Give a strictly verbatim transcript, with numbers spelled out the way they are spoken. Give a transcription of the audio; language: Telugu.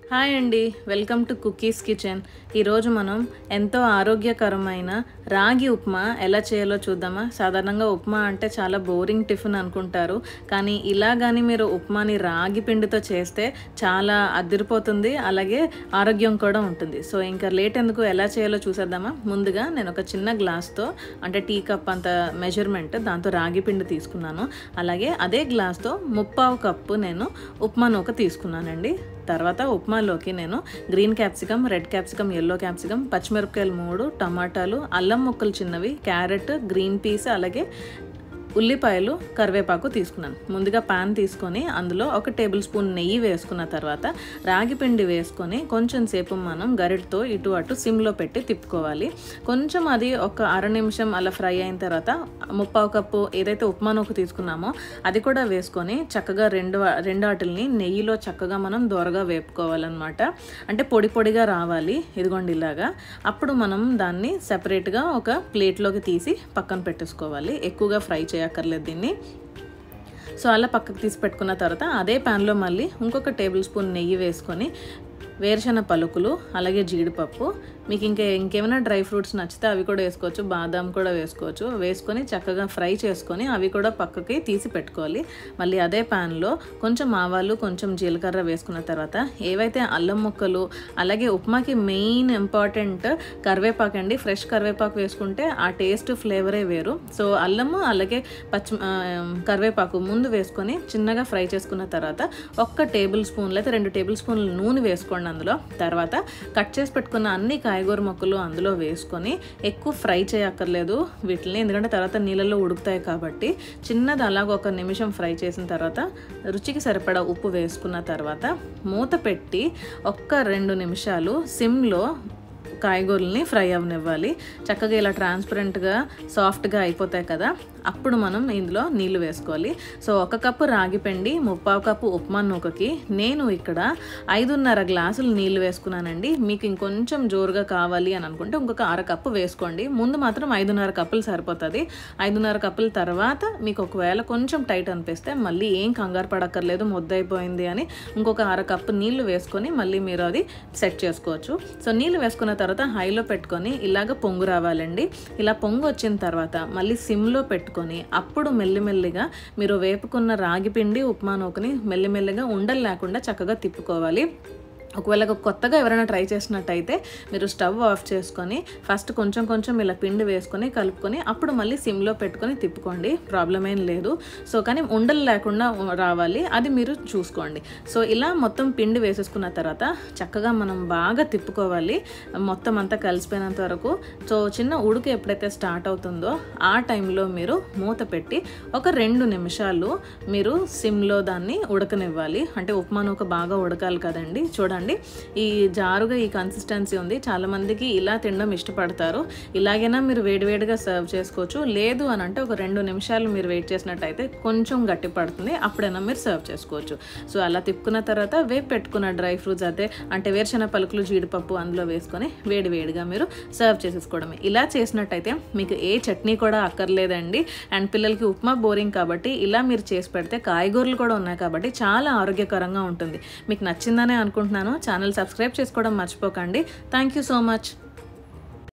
హాయ్ అండి, వెల్కమ్ టు కుకీస్ కిచెన్. ఈరోజు మనం ఎంతో ఆరోగ్యకరమైన రాగి ఉప్మా ఎలా చేయాలో చూద్దామా. సాధారణంగా ఉప్మా అంటే చాలా బోరింగ్ టిఫిన్ అనుకుంటారు, కానీ ఇలా కానీ మీరు ఉప్మాని రాగి పిండితో చేస్తే చాలా అదిరిపోతుంది, అలాగే ఆరోగ్యం కూడా ఉంటుంది. సో ఇంకా లేట్ ఎందుకు, ఎలా చేయాలో చూసేద్దామా. ముందుగా నేను ఒక చిన్న గ్లాస్తో అంటే టీ కప్ అంత మెజర్మెంట్ దాంతో రాగి పిండి తీసుకున్నాను. అలాగే అదే గ్లాస్తో ముప్పావు కప్పు నేను ఉప్మా నూక తీసుకున్నానండి. తర్వాత ఉప్మాలోకి నేను green capsicum, red capsicum, yellow capsicum, పచ్చిమిరపకాయలు మూడు, టమాటాలు, అల్లం ముక్కలు చిన్నవి, క్యారెట్, గ్రీన్ పీస్, అలాగే ఉల్లిపాయలు, కరివేపాకు తీసుకున్నాను. ముందుగా పాన్ తీసుకొని అందులో ఒక టేబుల్ స్పూన్ నెయ్యి వేసుకున్న తర్వాత రాగి పిండి వేసుకొని కొంచెం సేపు మనం గరిటతో ఇటు అటు సిమ్లో పెట్టి తిప్పుకోవాలి. కొంచెం అది ఒక అర నిమిషం అలా ఫ్రై అయిన తర్వాత ముప్పావు కప్పు ఏదైతే ఉప్మా నూక తీసుకున్నామో అది కూడా వేసుకొని చక్కగా రెండు రెండు వాటిల్ని నెయ్యిలో చక్కగా మనం దోరగా వేపుకోవాలన్నమాట. అంటే పొడి పొడిగా రావాలి, ఇదిగోండి ఇలాగా. అప్పుడు మనం దాన్ని సెపరేట్గా ఒక ప్లేట్లోకి తీసి పక్కన పెట్టేసుకోవాలి. ఎక్కువగా ఫ్రై చేయాలి అక్కర్లేదు దీన్ని. సో అలా పక్కకు తీసి పెట్టుకున్న తర్వాత అదే ప్యాన్లో మళ్ళీ ఇంకొక టేబుల్ స్పూన్ నెయ్యి వేసుకొని వేరుశనగ పలుకులు, అలాగే జీడిపప్పు, మీకు ఇంకా ఇంకేమైనా డ్రై ఫ్రూట్స్ నచ్చితే అవి కూడా వేసుకోవచ్చు, బాదాం కూడా వేసుకోవచ్చు. వేసుకొని చక్కగా ఫ్రై చేసుకొని అవి కూడా పక్కకి తీసి పెట్టుకోవాలి. మళ్ళీ అదే ప్యాన్లో కొంచెం ఆవాలు, కొంచెం జీలకర్ర వేసుకున్న తర్వాత ఏవైతే అల్లం ముక్కలు, అలాగే ఉప్మాకి మెయిన్ ఇంపార్టెంట్ కరివేపాకు అండి. ఫ్రెష్ కరివేపాకు వేసుకుంటే ఆ టేస్ట్ ఫ్లేవరే వేరు. సో అల్లము అలాగే పచ్చి కరివేపాకు ముందు వేసుకొని చిన్నగా ఫ్రై చేసుకున్న తర్వాత ఒక్క టేబుల్ స్పూన్ లేదా రెండు టేబుల్ స్పూన్లు నూనె వేసుకోండి అందులో. తర్వాత కట్ చేసి పెట్టుకున్న అన్ని కాయగూర ముక్కలు అందులో వేసుకొని ఎక్కువ ఫ్రై చేయక్కర్లేదు వీటిని, ఎందుకంటే తర్వాత నీళ్ళల్లో ఉడుకుతాయి కాబట్టి. చిన్నది అలాగ ఒక నిమిషం ఫ్రై చేసిన తర్వాత రుచికి సరిపడా ఉప్పు వేసుకున్న తర్వాత మూత పెట్టి ఒక్క రెండు నిమిషాలు సిమ్లో కాయగూరల్ని ఫ్రై అవనివ్వాలి. చక్కగా ఇలా ట్రాన్స్పరెంట్గా సాఫ్ట్గా అయిపోతాయి కదా, అప్పుడు మనం ఇందులో నీళ్లు వేసుకోవాలి. సో ఒక కప్పు రాగి పిండి, ముప్పావు కప్పు ఉప్మా నూకకి నేను ఇక్కడ ఐదున్నర గ్లాసులు నీళ్లు వేసుకున్నానండి. మీకు ఇంకొంచెం జోరుగా కావాలి అని అనుకుంటే ఇంకొక అర కప్పు వేసుకోండి. ముందు మాత్రం ఐదున్నర కప్పులు సరిపోతుంది. ఐదున్నర కప్పుల తర్వాత మీకు ఒకవేళ కొంచెం టైట్ అనిపిస్తే మళ్ళీ ఏం కంగారు పడక్కర్లేదు, ముద్దయిపోయింది అని ఇంకొక అర కప్పు నీళ్లు వేసుకొని మళ్ళీ మీరు అది సెట్ చేసుకోవచ్చు. సో నీళ్లు వేసుకున్న తర్వాత హైలో పెట్టుకొని ఇలాగ పొంగు రావాలండి. ఇలా పొంగు వచ్చిన తర్వాత మళ్ళీ సిమ్లో పెట్టుకొని అప్పుడు మెల్లిమెల్లిగా మీరు వేపుకున్న రాగి పిండి ఉప్మా నూకని మెల్లిమెల్లిగా ఉండలు లేకుండా చక్కగా తిప్పుకోవాలి. ఒకవేళ కొత్తగా ఎవరైనా ట్రై చేసినట్టయితే మీరు స్టవ్ ఆఫ్ చేసుకొని ఫస్ట్ కొంచెం కొంచెం ఇలా పిండి వేసుకొని కలుపుకొని అప్పుడు మళ్ళీ సిమ్లో పెట్టుకొని తిప్పుకోండి, ప్రాబ్లం ఏం లేదు. సో కానీ ఉండలు లేకుండా రావాలి, అది మీరు చూసుకోండి. సో ఇలా మొత్తం పిండి వేసేసుకున్న తర్వాత చక్కగా మనం బాగా తిప్పుకోవాలి మొత్తం అంతా కలిసిపోయినంత వరకు. సో చిన్న ఉడుకు ఎప్పుడైతే స్టార్ట్ అవుతుందో ఆ టైంలో మీరు మూత పెట్టి ఒక రెండు నిమిషాలు మీరు సిమ్లో దాన్ని ఉడకనివ్వాలి. అంటే ఉప్మా నూక బాగా ఉడకాలి కదండి. చూడండి ఈ జారుగా ఈ కన్సిస్టెన్సీ ఉంది. చాలా మందికి ఇలా తినడం ఇష్టపడతారు. ఇలాగైనా మీరు వేడివేడిగా సర్వ్ చేసుకోవచ్చు. లేదు అని అంటే ఒక రెండు నిమిషాలు మీరు వెయిట్ చేసినట్టయితే కొంచెం గట్టి పడుతుంది, అప్పుడైనా మీరు సర్వ్ చేసుకోవచ్చు. సో అలా తిప్పుకున్న తర్వాత వేపు పెట్టుకున్న డ్రై ఫ్రూట్స్ అదే అంటే వేరుశనగ పలుకులు, జీడిపప్పు అందులో వేసుకొని వేడి వేడిగా మీరు సర్వ్ చేసేసుకోవడమే. ఇలా చేసినట్టయితే మీకు ఏ చట్నీ కూడా అక్కర్లేదండి. అండ్ పిల్లలకి ఉప్మా బోరింగ్ కాబట్టి ఇలా మీరు చేసి పెడితే కాయగూరలు కూడా ఉన్నాయి కాబట్టి చాలా ఆరోగ్యకరంగా ఉంటుంది. మీకు నచ్చిందనే అనుకుంటున్నాను. ఛానల్ సబ్స్క్రైబ్ చేసుకోవడం మర్చిపోకండి. Thank you so much.